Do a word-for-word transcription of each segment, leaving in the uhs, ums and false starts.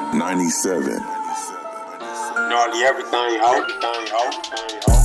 ninety-seven. Gnarly everything, ho. Everything, ho. Everything, ho.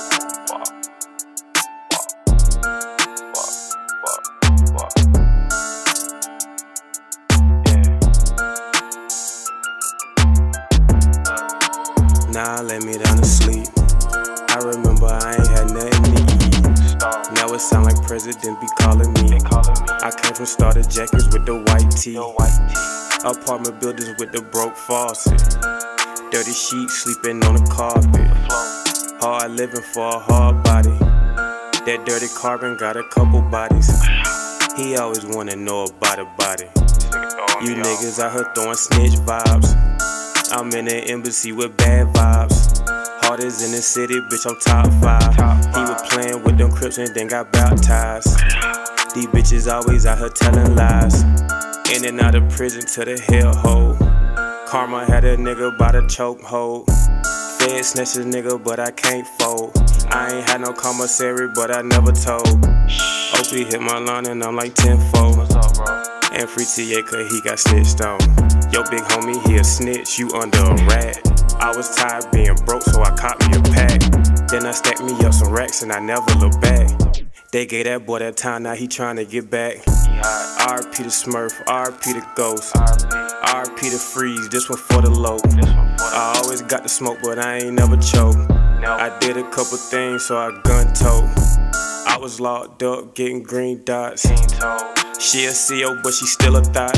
Nah, lay me down to sleep. I remember I ain't had nothing to eat. Now it sound like President be calling me. I came from starter jackets with the white tee. Apartment buildings with the broke faucet. Dirty sheets sleeping on the carpet. Hard living for a hard body. That dirty carbon got a couple bodies. He always wanna know about a body. You niggas out here throwing snitch vibes. I'm in the embassy with bad vibes. Hardest in the city, bitch, I'm top five. He was playing with them Crips and then got baptized. These bitches always out here telling lies. In and out of prison to the hellhole. Karma had a nigga by the chokehold. Fed snatch a nigga, but I can't fold. I ain't had no commissary, but I never told. Opie hit my line and I'm like tenfold. And Free T A cause he got snitched on. Yo big homie, he a snitch, you under a rat. I was tired being broke, so I caught me a pack. Then I stacked me up some racks and I never looked back. They gave that boy that time, now he tryna get back. R I P the Smurf, R I P the Ghost, R I P the Freeze, this one for the low. I always got the smoke, but I ain't never choke. I did a couple things, so I gun tote. I was locked up, getting green dots. She a C O, but she still a thought.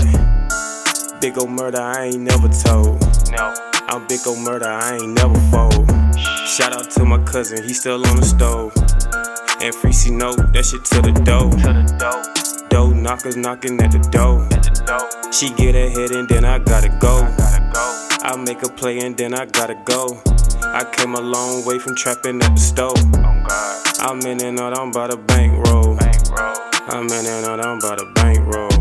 Big ol' murder, I ain't never told. I'm big ol' murder, I ain't never fold. Shout out to my cousin, he still on the stove. And Free C know that shit to the dough. Dough knockers knocking at the door. She get ahead and then I gotta go. I make a play and then I gotta go. I came a long way from trapping at the stove. I'm in and out, I'm by the bankroll. I'm in and out, I'm by the bankroll.